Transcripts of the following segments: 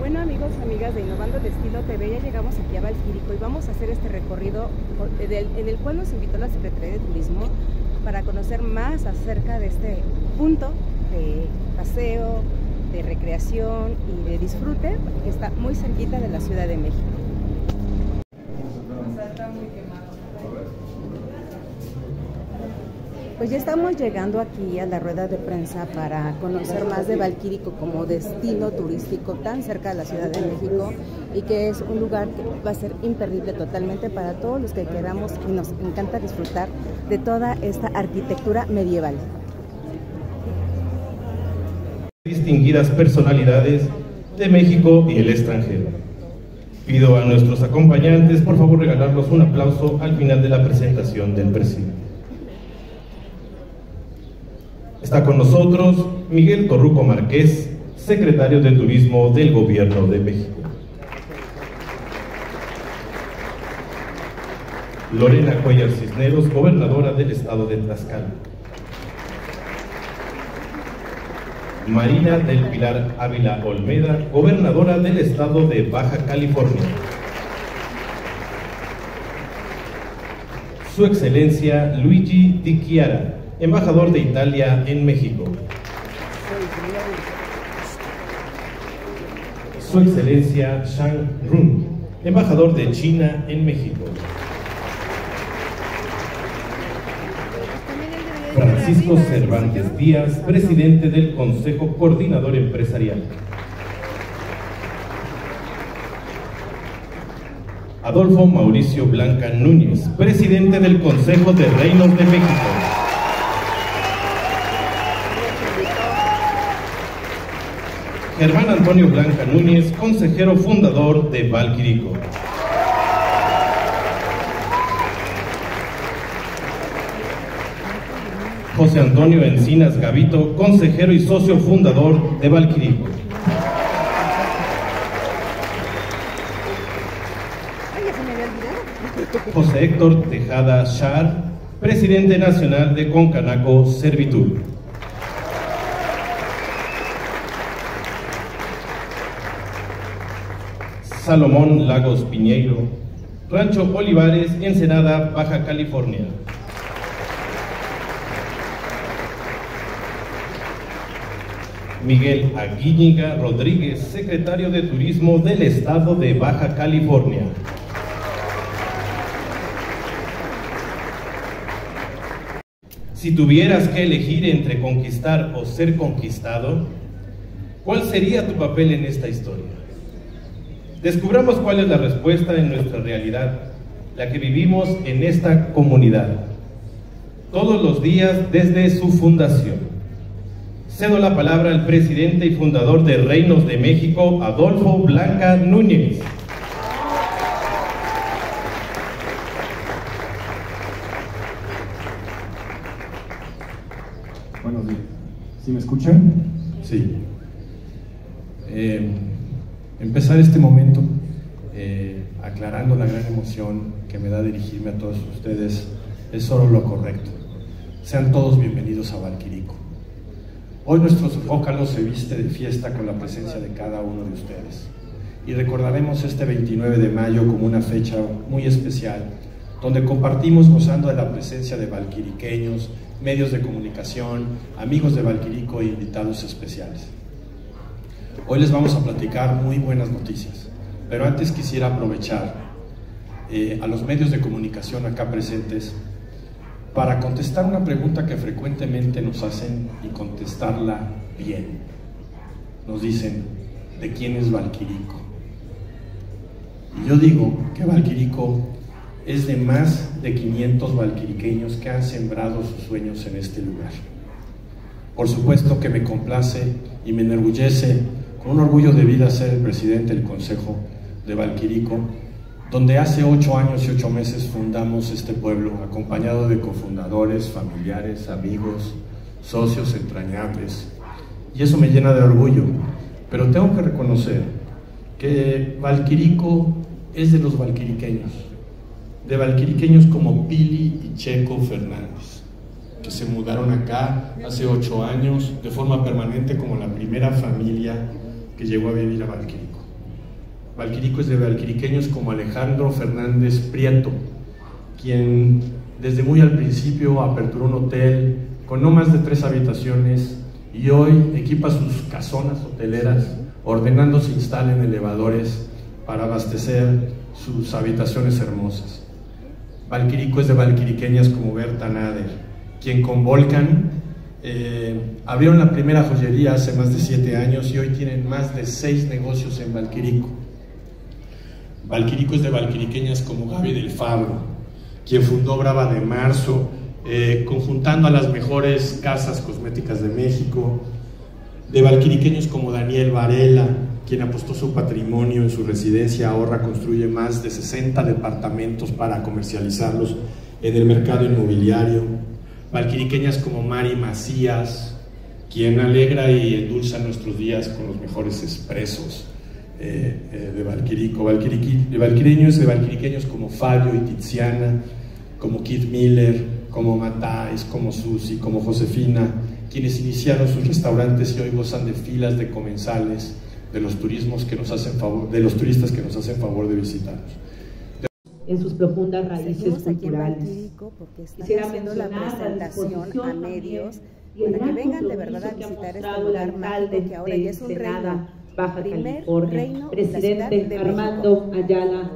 Bueno, amigos, amigas de Innovando el Estilo TV, ya llegamos aquí a Valquírico y vamos a hacer este recorrido en el cual nos invitó la Secretaría de Turismo para conocer más acerca de este punto de paseo, de recreación y de disfrute que está muy cerquita de la Ciudad de México. Pues ya estamos llegando aquí a la rueda de prensa para conocer más de Valquírico como destino turístico tan cerca de la Ciudad de México y que es un lugar que va a ser imperdible totalmente para todos los que queramos y nos encanta disfrutar de toda esta arquitectura medieval. Distinguidas personalidades de México y el extranjero. Pido a nuestros acompañantes por favor regalarnos un aplauso al final de la presentación del presidente. Está con nosotros Miguel Torruco Márquez, secretario de Turismo del Gobierno de México. Lorena Cuellar Cisneros, gobernadora del estado de Tlaxcala. Marina del Pilar Ávila Olmeda, gobernadora del estado de Baja California. Su Excelencia Luigi Di Chiara, embajador de Italia en México. Su Excelencia Shang Run, embajador de China en México. Francisco Cervantes Díaz, presidente del Consejo Coordinador Empresarial. Adolfo Mauricio Blanca Núñez, presidente del Consejo de Reinos de México. Germán Antonio Blanca Núñez, consejero fundador de Valquírico. José Antonio Encinas Gavito, consejero y socio fundador de Valquírico. José Héctor Tejada Char, presidente nacional de Concanaco Servitur. Salomón Lagos Piñeiro, Rancho Olivares, Ensenada, Baja California. Miguel Aguíñiga Rodríguez, secretario de Turismo del estado de Baja California. Si tuvieras que elegir entre conquistar o ser conquistado, ¿cuál sería tu papel en esta historia? Descubramos cuál es la respuesta en nuestra realidad, la que vivimos en esta comunidad, todos los días desde su fundación. Cedo la palabra al presidente y fundador de Reinos de México, Adolfo Blanca Núñez. Buenos días. ¿Sí me escuchan? Sí. Empezar este momento aclarando la gran emoción que me da dirigirme a todos ustedes es solo lo correcto. Sean todos bienvenidos a Valquírico. Hoy nuestro Zócalo se viste de fiesta con la presencia de cada uno de ustedes y recordaremos este 29 de mayo como una fecha muy especial donde compartimos gozando de la presencia de valquiriqueños, medios de comunicación, amigos de Valquírico e invitados especiales. Hoy les vamos a platicar muy buenas noticias, pero antes quisiera aprovechar a los medios de comunicación acá presentes para contestar una pregunta que frecuentemente nos hacen y contestarla bien. Nos dicen, ¿de quién es Valquírico? Y yo digo que Valquírico es de más de 500 valquiriqueños que han sembrado sus sueños en este lugar. Por supuesto que me complace y me enorgullece con un orgullo de vida ser el presidente del Consejo de Valquírico, donde hace 8 años y 8 meses fundamos este pueblo, acompañado de cofundadores, familiares, amigos, socios entrañables. Y eso me llena de orgullo, pero tengo que reconocer que Valquírico es de los valquiriqueños, de valquiriqueños como Pili y Checo Fernández, que se mudaron acá hace 8 años de forma permanente como la primera familia que llegó a vivir a Valquírico. Valquirico es de valquiriqueños como Alejandro Fernández Prieto, quien desde muy al principio aperturó un hotel con no más de 3 habitaciones y hoy equipa sus casonas hoteleras, ordenando se instalen elevadores para abastecer sus habitaciones hermosas. Valquirico es de valquiriqueñas como Berta Nader, quien con Volcan abrieron la primera joyería hace más de 7 años y hoy tienen más de 6 negocios en Valquirico. Valquirico es de valquiriqueñas como Gaby del Fabro, quien fundó Brava de Marzo, conjuntando a las mejores casas cosméticas de México. De valquiriqueños como Daniel Varela, quien apostó su patrimonio en su residencia, ahorra, construye más de 60 departamentos para comercializarlos en el mercado inmobiliario. Valquiriqueñas como Mari Macías, quien alegra y endulza nuestros días con los mejores expresos de Valquirico. Valquiriqueños de valquiriqueños como Fabio y Tiziana, como Kid Miller, como Matáis, como Susi, como Josefina, quienes iniciaron sus restaurantes y hoy gozan de filas de comensales de los turistas que nos hacen favor de visitarnos. En sus profundas raíces culturales. Quisiera haciendo la presentación a medios para que vengan de verdad a visitar este lugar mágico que ahora ya es un reino, Baja primer California, reino presidente de Armando México. Ayala.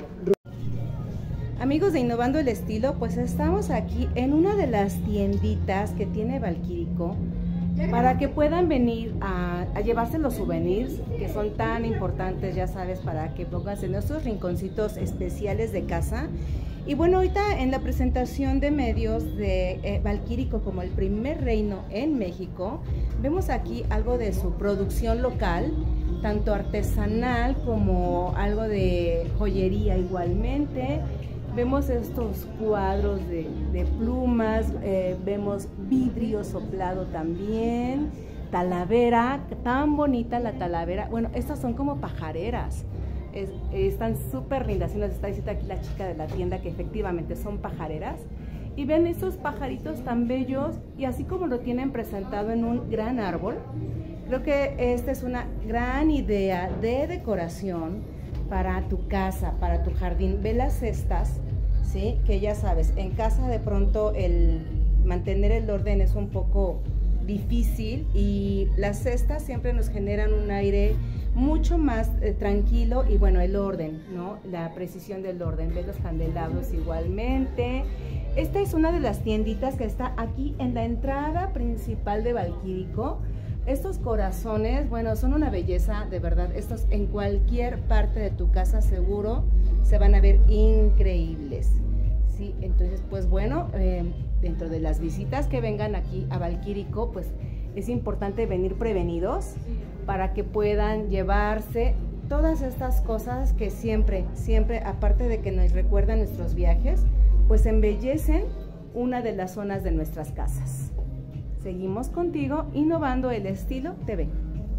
Amigos de Innovando el Estilo, pues estamos aquí en una de las tienditas que tiene Valquirico para que puedan venir a llevarse los souvenirs que son tan importantes, ya sabes, para que pongas en nuestros rinconcitos especiales de casa. Y bueno, ahorita en la presentación de medios de Valquirico como el primer reino en México, vemos aquí algo de su producción local, tanto artesanal como algo de joyería igualmente. Vemos estos cuadros de plumas, vemos vidrio soplado también, talavera, tan bonita la talavera. Bueno, estas son como pajareras, están súper lindas. Y nos está diciendo aquí la chica de la tienda que efectivamente son pajareras. Y ven estos pajaritos tan bellos y así como lo tienen presentado en un gran árbol. Creo que esta es una gran idea de decoración para tu casa, para tu jardín. Ve las cestas, ¿sí? Que ya sabes, en casa de pronto el mantener el orden es un poco difícil y las cestas siempre nos generan un aire mucho más tranquilo y bueno, el orden, ¿no? La precisión del orden. Ve los candelabros igualmente. Esta es una de las tienditas que está aquí en la entrada principal de Valquirico. Estos corazones, bueno, son una belleza, de verdad. Estos en cualquier parte de tu casa seguro se van a ver increíbles, ¿sí? Entonces, pues bueno, dentro de las visitas que vengan aquí a Valquirico, pues es importante venir prevenidos para que puedan llevarse todas estas cosas que siempre, aparte de que nos recuerdan nuestros viajes, pues embellecen una de las zonas de nuestras casas. Seguimos contigo, Innovando el Estilo TV.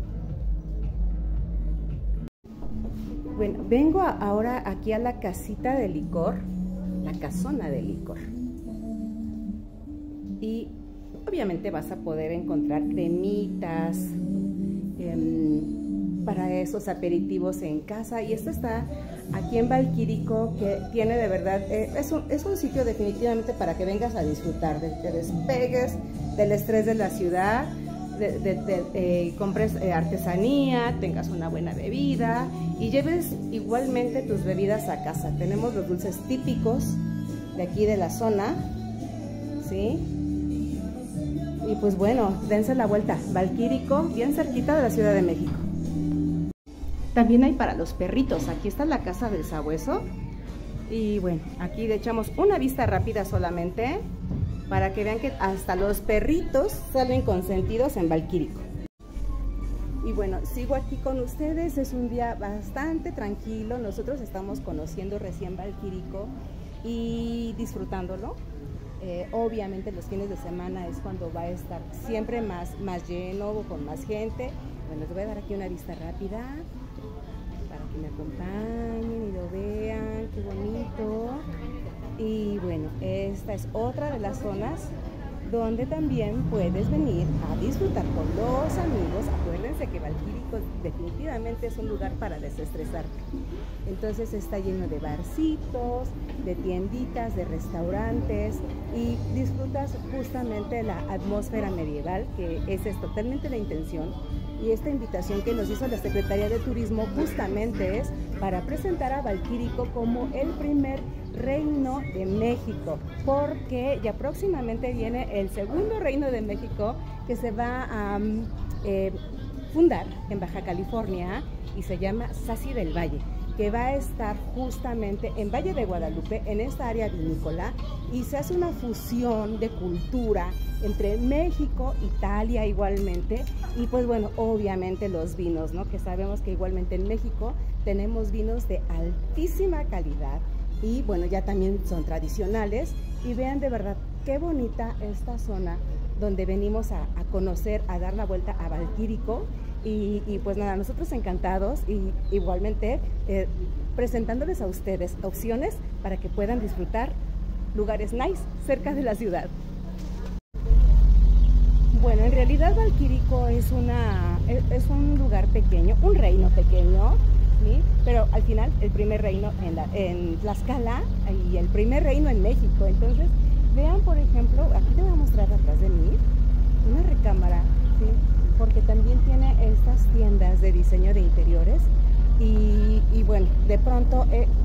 Bueno, vengo ahora aquí a la casita de licor, la casona de licor. Y obviamente vas a poder encontrar cremitas para esos aperitivos en casa. Y esto está aquí en Valquirico, que tiene de verdad, es un sitio definitivamente para que vengas a disfrutar, te despegues del estrés de la ciudad, compres artesanía, tengas una buena bebida y lleves igualmente tus bebidas a casa. Tenemos los dulces típicos de aquí de la zona, ¿sí? Y pues bueno, dense la vuelta. Valquirico, bien cerquita de la Ciudad de México. También hay para los perritos. Aquí está la casa del sabueso. Y bueno, aquí le echamos una vista rápida solamente para que vean que hasta los perritos salen consentidos en Valquirico. Y bueno, sigo aquí con ustedes. Es un día bastante tranquilo. Nosotros estamos conociendo recién Valquirico y disfrutándolo. Obviamente los fines de semana es cuando va a estar siempre más lleno, con más gente. Bueno, les voy a dar aquí una vista rápida para que me acompañen y lo vean, qué bonito. Y bueno, esta es otra de las zonas donde también puedes venir a disfrutar con los amigos. Acuérdense que Valquírico definitivamente es un lugar para desestresarte. Entonces está lleno de barcitos, de tienditas, de restaurantes, y disfrutas justamente la atmósfera medieval, que esa es totalmente la intención. Y esta invitación que nos hizo la Secretaría de Turismo justamente es para presentar a Valquírico como el primer reino de México, porque ya próximamente viene el segundo reino de México que se va a fundar en Baja California y se llama Saci del Valle, que va a estar justamente en Valle de Guadalupe, en esta área vinícola, y se hace una fusión de cultura entre México, Italia igualmente, y pues bueno, obviamente los vinos, ¿no? Que sabemos que igualmente en México tenemos vinos de altísima calidad, y bueno, ya también son tradicionales, y vean de verdad qué bonita esta zona donde venimos a conocer, a dar la vuelta a Valquírico. Y pues nada, nosotros encantados, y igualmente presentándoles a ustedes opciones para que puedan disfrutar lugares nice cerca de la ciudad. Bueno, en realidad Valquírico es un lugar pequeño, un reino pequeño, ¿sí? Pero al final el primer reino en Tlaxcala y el primer reino en México. Entonces vean, por ejemplo, aquí te voy a mostrar atrás de mí una recámara, ¿sí? Porque también tiene estas tiendas de diseño de interiores, y bueno, de pronto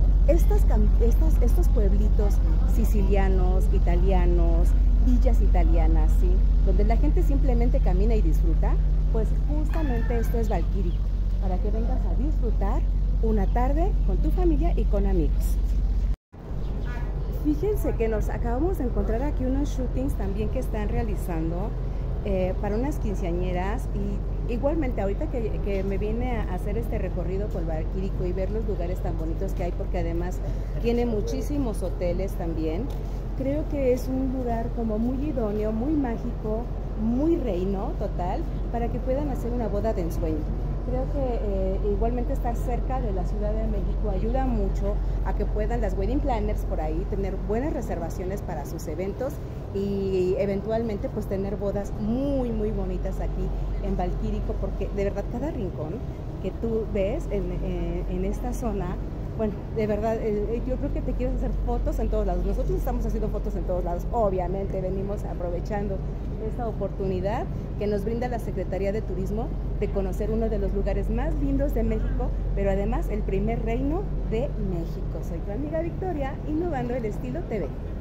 estos pueblitos sicilianos, italianos, villas italianas, ¿sí? Donde la gente simplemente camina y disfruta, pues justamente esto es Valquírico, para que vengas a disfrutar una tarde con tu familia y con amigos. Fíjense que nos acabamos de encontrar aquí unos shootings también que están realizando para unas quinceañeras, y igualmente ahorita que me vine a hacer este recorrido por Valquírico y ver los lugares tan bonitos que hay, porque además tiene muchísimos hoteles también, creo que es un lugar como muy idóneo, muy mágico, muy reino total, para que puedan hacer una boda de ensueño. Creo que igualmente estar cerca de la Ciudad de México ayuda mucho a que puedan las wedding planners por ahí tener buenas reservaciones para sus eventos, y eventualmente pues tener bodas muy muy bonitas aquí en Valquírico, porque de verdad cada rincón que tú ves en esta zona, bueno, de verdad, yo creo que te quieres hacer fotos en todos lados. Nosotros estamos haciendo fotos en todos lados, obviamente venimos aprovechando esta oportunidad que nos brinda la Secretaría de Turismo de conocer uno de los lugares más lindos de México, pero además el primer reino de México. Soy tu amiga Victoria, Innovando el Estilo TV.